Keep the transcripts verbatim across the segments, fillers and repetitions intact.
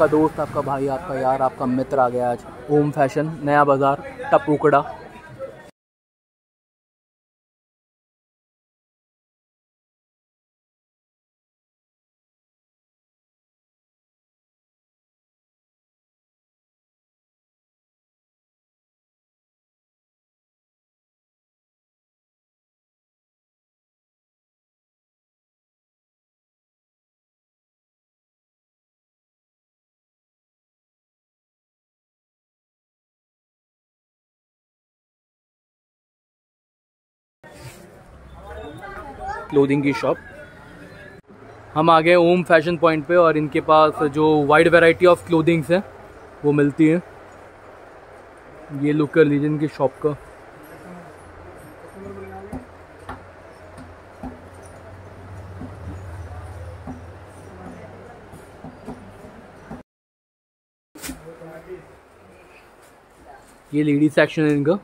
आपका दोस्त, आपका भाई, आपका यार, आपका मित्र आ गया आज ओम फैशन, नया बाज़ार, टपुकड़ा। क्लोथिंग की शॉप। हम आ गए ओम फैशन पॉइंट पे और इनके पास जो वाइड वैरायटी ऑफ क्लोथिंग्स हैं वो मिलती हैं। ये लुक कर लीजिए इनकी शॉप का। ये लेडीज सेक्शन है इनका।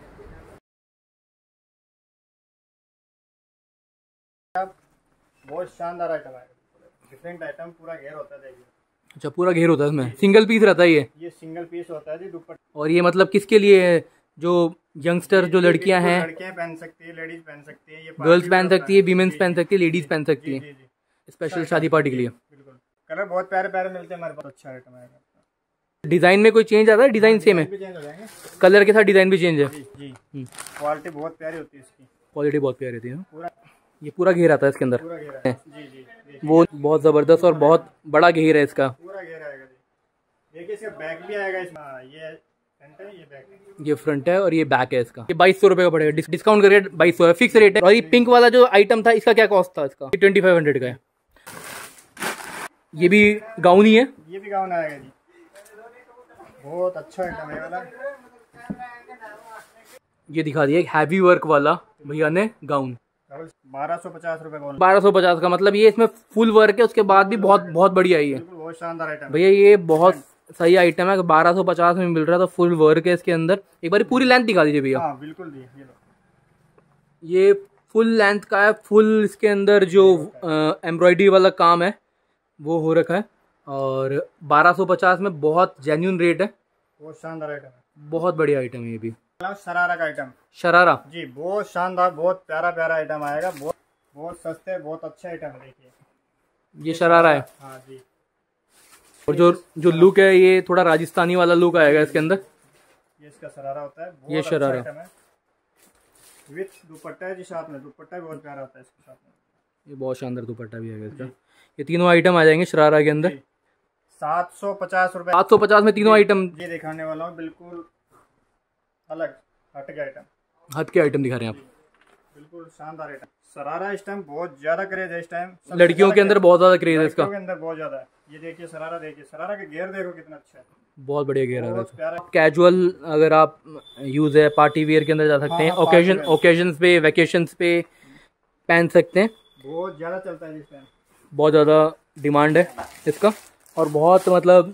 बहुत शानदार आइटम है, डिफरेंट आइटम, पूरा घेर होता है। देखिए, अच्छा पूरा घेर होता है इसमें, सिंगल पीस रहता है ये ये सिंगल पीस होता है जी दुपट्टा। और ये मतलब किसके लिए है? जो यंगस्टर जो लड़कियां हैं, लड़कियां पहन सकती है, लेडीज पहन सकती है, ये गर्ल्स पहन सकती है, वीमेंस पहन सकती है, लेडीज पहन सकती है, स्पेशल शादी पार्टी के लिए। बिल्कुल, कलर बहुत प्यारे प्यारे मिलते हैं हमारे पास। अच्छा आइटम है। डिजाइन में कोई चेंज आता है? डिजाइन सेम है, कलर के साथ डिजाइन भी चेंज है। जी, क्वालिटी बहुत प्यारी होती है इसकी, क्वालिटी बहुत प्यारी होती है। पूरा ये पूरा घेर आता है इसके अंदर, पूरा घेर है। जी जी, वो बहुत जबरदस्त और बहुत बड़ा घेर है इसका। पूरा घेर आएगा जी। देखिए इसका बैक भी आएगा इसमें। ये फ्रंट है, ये बैक है। ये फ्रंट है और ये बैक है इसका। ये बाईस सौ रुपए का पड़ेगा, डिस, डिस्काउंट करके बाईस सौ है, फिक्स रेट है। और ये पिंक वाला जो आइटम था इसका क्या कॉस्ट था? इसका ट्वेंटी फाइव हंड्रेड का है। ये भी गाउन ही है, ये भी गाउन आएगा जी। बहुत अच्छा आइटम है वाला। ये दिखा दिया एक हैवी वर्क वाला भैया ने गाउन, बारह सौ पचास रुपए का। बारह सौ पचास का, मतलब ये इसमें फुल वर्क है, उसके बाद भी बहुत बहुत बढ़िया है ये। बहुत शानदार आइटम भैया, ये बहुत सही आइटम है। बारह सौ पचास में मिल रहा था, फुल वर्क है इसके अंदर। एक बार पूरी लेंथ दिखा दीजिए भैया। हाँ बिल्कुल दी, ये, ये फुल लेंथ का है, फुल इसके अंदर जो एम्ब्रॉयडरी वाला काम है वो हो रखा है। और बारह सौ पचास में बहुत जेन्युइन रेट है, बहुत शानदार आइटम है, बहुत बढ़िया आइटम है ये भी। शरारा का आइटम, शरारा जी, बहुत शानदार, बहुत प्यारा प्यारा आइटम आएगा। बहुत बहुत सस्ते, बहुत अच्छे आइटम है। देखिए ये शरारा है। हाँ जी। और जो जो लुक है ये थोड़ा राजस्थानी वाला लुक आएगा इसके अंदर। ये इसका शरारा होता है, बहुत ये शरारा अच्छा आइटम है। विथ दुपट्टा है जी, साथ में दुपट्टा भी बहुत प्यारा होता है इसके साथ में। ये बहुत शानदार दुपट्टा भी आएगा इसका। ये तीनों आइटम आ जाएंगे शरारा के अंदर। सात सौ पचास रुपए, सात सौ पचास में तीनों आइटम। ये दिखाने वाला हूँ बिल्कुल अलग हट के आइटम, हट के आइटम दिखा रहे हैं आप। बिल्कुल शानदार आइटम। शरारा इस टाइम बहुत ज्यादा क्रेज है। इस टाइम लड़कियों के अंदर बहुत ज्यादा क्रेज है इसका, के अंदर बहुत ज्यादा है। ये देखिए शरारा, देखिए शरारा का घेर देखो कितना अच्छा है, बहुत बढ़िया घेर है। प्यारा। कैजुअल अगर आप यूज है, पार्टी वेयर के अंदर जा सकते हैं, ओकेजन ओकेजन्स पे, वेकेशंस पे पहन सकते हैं। बहुत ज्यादा चलता है इस टाइम, बहुत ज़्यादा डिमांड है इसका। और बहुत मतलब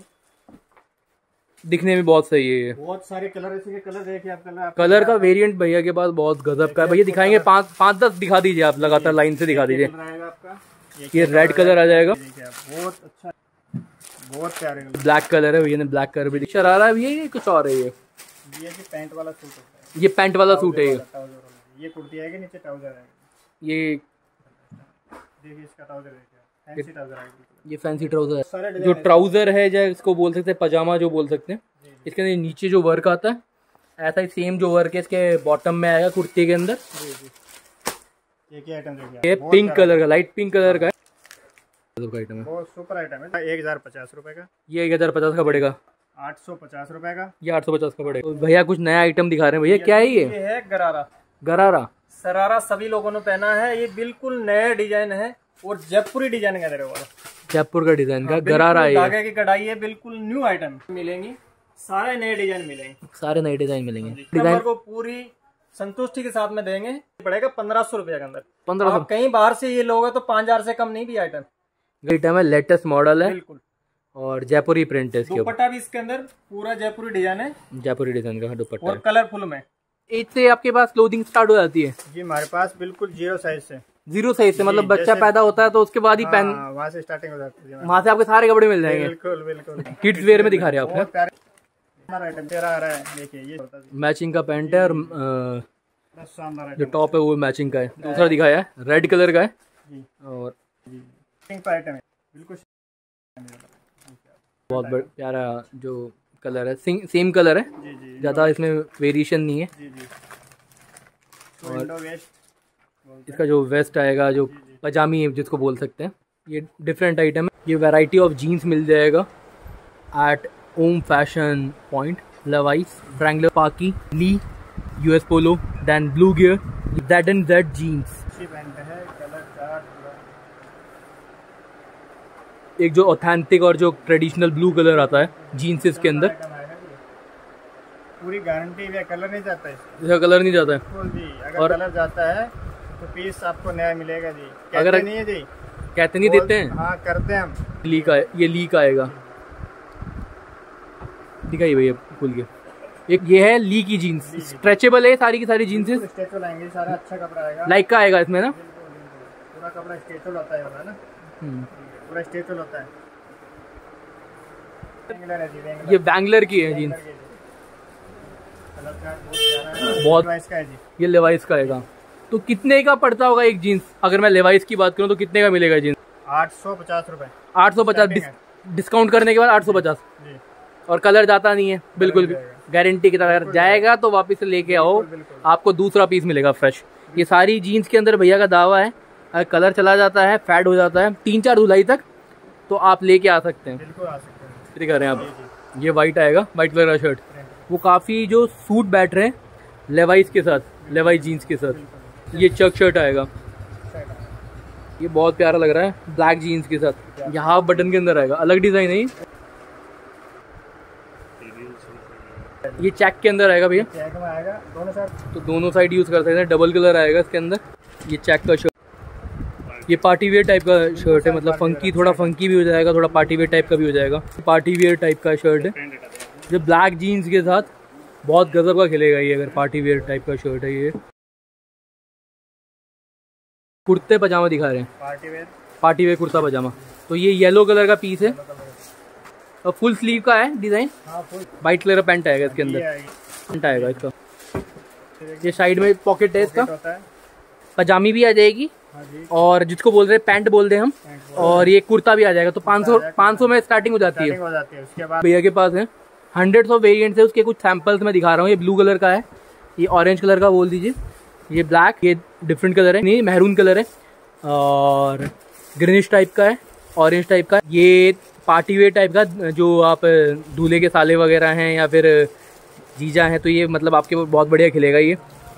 दिखने में बहुत सही है ये। बहुत सारे कलर, इसके कलर देखिए आप। कलर कलर का वेरिएंट भैया के पास बहुत गजब का है। भैया दिखाएंगे पाँच पाँच दस दिखा दीजिए आप, लगातार लाइन से दिखा दीजिए। आपका ये रेड कलर आ जाएगा, बहुत अच्छा, बहुत प्यारे कलर। ब्लैक कलर है, भैया ने ब्लैक कलर भी। शरारा भी है, ये कुछ और है। ये ये जी पैंट वाला सूट होता है, ये पैंट वाला सूट है। ये ये कुर्ती आएगी, नीचे ट्राउजर आएगा। ये देखिए इसका ट्राउजर देखिए, फैंसी ट्राउजर आएगा। ये फैंसी ट्राउजर है, जो ट्राउजर है जो इसको बोल सकते हैं पजामा जो बोल सकते हैं। इसके अंदर नीचे जो वर्क आता है ऐसा ही सेम जो वर्क है इसके बॉटम में आएगा कुर्ती के अंदर। ये आइटम देखिए, ये पिंक कलर का, लाइट पिंक कलर का आइटम है। बहुत सुपर आइटम है। एक हजार पचास रुपए का। ये एक हजार पचास का पड़ेगा। आठ सौ पचास रुपए का। ये आठ सौ पचास का पड़ेगा। भैया कुछ नया आइटम दिखा रहे हैं भैया, क्या है ये? ये है गरारा। गरारा शरारा सभी लोगों ने पहना है, ये बिल्कुल नया डिजाइन है और जयपुरी डिजाइन का तेरे वाला, जयपुर का डिजाइन का गरारा है। धागे की कढ़ाई है, बिल्कुल न्यू आइटम मिलेंगी, सारे नए डिजाइन मिलेंगे, सारे नए डिजाइन मिलेंगे। डिजाइन को पूरी संतुष्टि के साथ में देंगे। पड़ेगा पंद्रह सौ रुपए के अंदर। पंद्रह सौ कहीं बाहर से ये लोगे तो पाँच हजार से कम नहीं भी आइटम। आइटम है, लेटेस्ट मॉडल है बिल्कुल, और जयपुरी प्रिंट है इसके ऊपर। दुपट्टा भी इसके अंदर पूरा जयपुरी डिजाइन है, जयपुरी डिजाइन का दुपट्टा और कलरफुल में। एज से आपके पास क्लोथिंग स्टार्ट हो जाती है जी हमारे पास बिल्कुल जीरो साइज से। जीरो साइज से, मतलब बच्चा पैदा होता है तो उसके बाद ही पहन, वहाँ से स्टार्टिंग हो जाती है, वहाँ से आपके सारे कपड़े मिल जाएंगे। बिल्कुल बिल्कुल किड्स वेयर में दिखा रहे हैं आप। देखिए ये मैचिंग का पैंट है और अ, जो टॉप है वो मैचिंग का है। दूसरा दिखाया है रेड कलर का है और बिल्कुल बहुत बड़ा प्यारा जो कलर है, सेम कलर है, ज़्यादा इसमें वेरिएशन नहीं है। और इसका जो वेस्ट आएगा, जो पजामी जिसको बोल सकते हैं, ये डिफरेंट आइटम है। ये वैरायटी ऑफ जीन्स मिल जाएगा at Om fashion point, Levi's, Wrangler, पाकी, Lee, US Polo, then blue gear, Z and Z jeans. एक जो ऑथेंटिक और जो ट्रेडिशनल ब्लू कलर आता है जीन्स के अंदर, पूरी गारंटी है, कलर नहीं जाता है, इसका कलर नहीं जाता है जी। अगर और कलर जाता है तो पीस आपको नया मिलेगा जी। कहते अगर नहीं है जी, कहते नहीं देते हैं, हाँ करते हैं हम। लीक आए, ये लीक आएगा, दिखाइए भैया खुल के। एक ये है ली की जीन्स, स्ट्रेचेबल है सारी की सारी जीन्स, स्ट्रेचेबल आएंगे, सारा अच्छा कपड़ा आएगा, लाइक का आएगा इसमें ना, पूरा कपड़ा स्ट्रेचेबल होता है ना, पूरा स्ट्रेचेबल होता है। ये बैंगलर की है जीन्स, बहुत, ये लेवाइस का आएगा। तो कितने का पड़ता होगा एक जीन्स? अगर मैं लेवाइस की बात करूं तो कितने का मिलेगा जीन्स? आठ सौ पचास रुपए। आठ सौ पचास डिस्काउंट करने के बाद आठ सौ पचास, और कलर जाता नहीं है बिल्कुल भी, गारंटी की तरह। जाएगा तो वापस से लेके आओ, आपको दूसरा पीस मिलेगा फ्रेश। ये सारी जीन्स के अंदर भैया का दावा है, अगर कलर चला जाता है, फैड हो जाता है तीन चार धुलाई तक, तो आप लेके आ सकते हैं। बिल्कुल आ सकते हैं। दिखा रहे हैं आप, ये वाइट आएगा, वाइट कलर का शर्ट, वो काफ़ी जो सूट बैठ रहे हैं लेवाइस के साथ, लेवाइस जीन्स के साथ। ये चक शर्ट आएगा, ये बहुत प्यारा लग रहा है ब्लैक जीन्स के साथ, ये हाफ बटन के अंदर आएगा, अलग डिज़ाइन है। ये चेक के अंदर आएगा भैया, चेक में आएगा दोनों साइड, तो दोनों साइड यूज़ कर सकते हैं। डबल कलर आएगा इसके अंदर। ये चेक का शर्ट, ये पार्टी वेयर टाइप का शर्ट है, मतलब फंकी, थोड़ा फंकी भी हो जाएगा, थोड़ा पार्टी वेयर टाइप का भी हो जाएगा। पार्टी वेयर टाइप का शर्ट है, जो ब्लैक जीन्स के साथ बहुत गजब का खिलेगा ये, अगर पार्टी वेयर टाइप का शर्ट है। ये कुर्ते पजामा दिखा रहे हैं, party wear, party wear kurta pyjama. तो ये येलो कलर का पीस है और फुल स्लीव का है डिज़ाइन, वाइट कलर का पैंट आएगा इसके अंदर, पैंट आएगा इसका। ये साइड में पॉकेट है इसका, पजामी भी आ जाएगी और जिसको बोल रहे हैं पैंट बोल रहे हैं हम, और ये कुर्ता भी आ जाएगा। तो पाँच सौ पाँच सौ में स्टार्टिंग हो जाती है। उसके बाद भैया के पास है हंड्रेड्स ऑफ वेरिएंट्स है, उसके कुछ सैंपल्स मैं दिखा रहा हूँ। ये ब्लू कलर का है, ये ऑरेंज कलर का बोल दीजिए, ये ब्लैक, ये डिफरेंट कलर है, नहीं महरून कलर है, और ग्रीनिश टाइप का है, ऑरेंज टाइप का। ये पार्टी वेयर टाइप का, जो आप दूल्हे के साले वगैरह हैं या फिर जीजा हैं, तो ये मतलब आपके बहुत बढ़िया खिलेगा ये।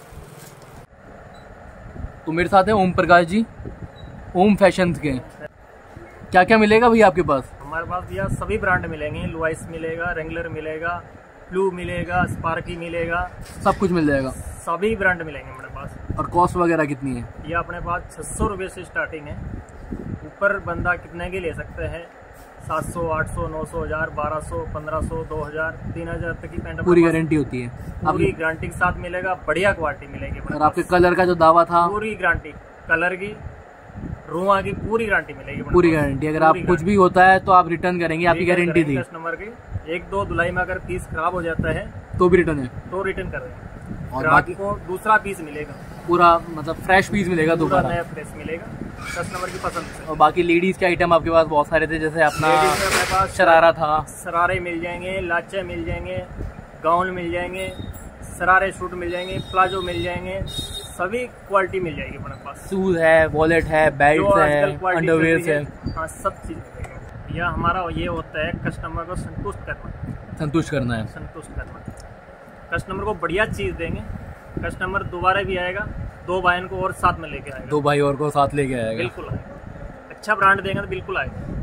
तो मेरे साथ है ओम प्रकाश जी, ओम फैशंस के। क्या क्या मिलेगा भैया आपके पास? हमारे पास भैया सभी ब्रांड मिलेंगे, लुआइस मिलेगा, रेंगलर मिलेगा, ब्लू मिलेगा, स्पार्की मिलेगा, सब कुछ मिल जाएगा, सभी ब्रांड मिलेंगे हमारे पास। और कॉस्ट वगैरह कितनी है? ये अपने पास छह सौ रुपये से स्टार्टिंग है, ऊपर बंदा कितने के ले सकते हैं, सात सौ, आठ सौ, नौ सौ, हजार, बारह सौ, पंद्रह सौ, दो हजार, तीन हजार तक की पैंट पूरी गारंटी होती है, पूरी गारंटी के साथ मिलेगा, बढ़िया क्वालिटी मिलेगी। और आपके कलर का जो दावा था, पूरी गारंटी, कलर की, रुआ की पूरी गारंटी मिलेगी, पूरी गारंटी। अगर आप कुछ भी होता है तो आप रिटर्न करेंगे, आपकी गारंटी थी। कस्टमर की एक दो धुलाई में अगर पीस खराब हो जाता है तो भी रिटर्न है, तो रिटर्न कर देंगे, और बाकी को दूसरा पीस मिलेगा, पूरा मतलब फ्रेश पीस मिलेगा, दोबारा नया फ्रेश मिलेगा कस्टमर की पसंद से। और बाकी लेडीज के आइटम आपके पास बहुत सारे थे, जैसे अपना अपने पास शरारा था, शरारे मिल जाएंगे, लाचे मिल जाएंगे, गाउन मिल जाएंगे, शरारे सूट मिल जाएंगे, प्लाजो मिल जाएंगे, सभी क्वालिटी मिल जाएगी अपने पास। शूज है, वॉलेट है, बेल्ट है, अंडरवेयर है, हाँ सब चीज मिलेगा। यह हमारा ये होता है कस्टमर को संतुष्ट करना, संतुष्ट करना है, संतुष्ट करना। कस्टमर को बढ़िया चीज देंगे, कस्टमर दोबारा भी आएगा, दो भाइयों को और साथ में लेके आएगा, दो भाई और को साथ लेके आएगा, बिल्कुल आएगा। अच्छा ब्रांड देंगे तो बिल्कुल आएगा।